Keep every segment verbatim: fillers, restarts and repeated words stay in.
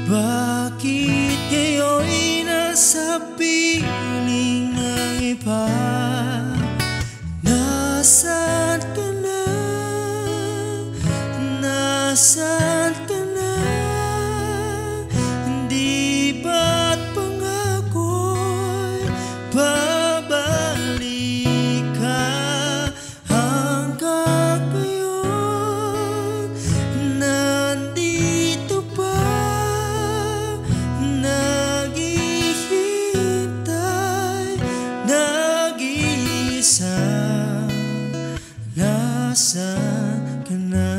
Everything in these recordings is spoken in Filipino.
Bakit ngayon'y nasa piling ng iba? Nasaan ka na? Nasaan ka na? Hindi ba't pangako'y babalik ka? Hanggang ngayon nandito pa, naghihintay, nag-iisa. Nasaan ka na?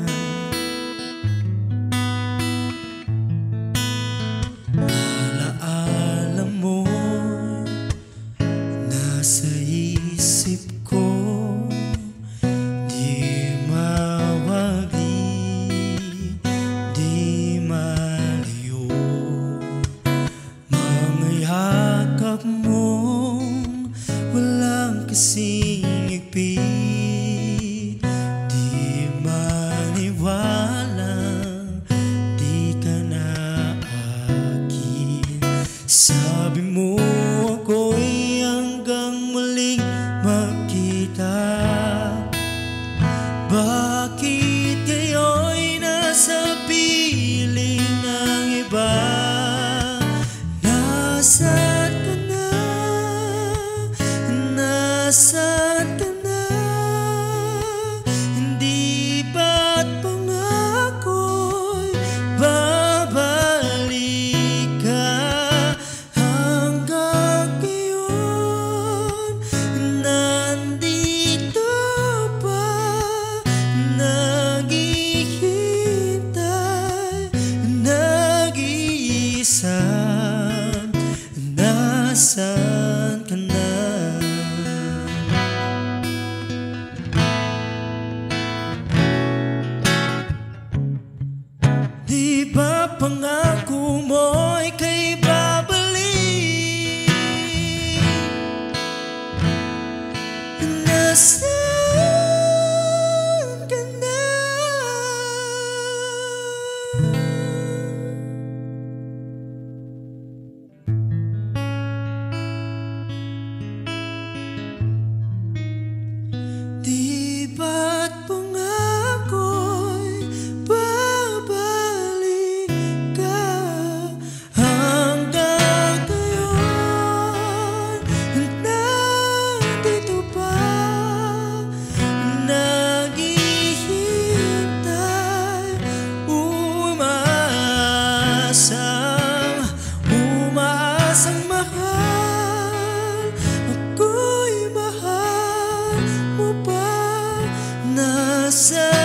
Alaala mo'y nasa isip ko, di mawagli, di malayo. Mga yakap mong walang kasing higpit, di maniwalang di ka na akin. Sabi mo ako'y hanggang muling magkita. Bakit ngayon'y nasa piling ng iba? Nasaan ka na? Nasaan ka na? Hindi ba't pangako'y babalik ka? Hanggang ngayon nandito pa, naghihintay, nag-iisa. Nasaan ka na? Di ba pangako mo'y kay babalik? Nasaan ka na? Di ba't pangako'y babalik ka? Hanggang ngayon nandito pa, naghihintay, umaasang, umaasang mahal. Ako'y mahal mo pa. Nasa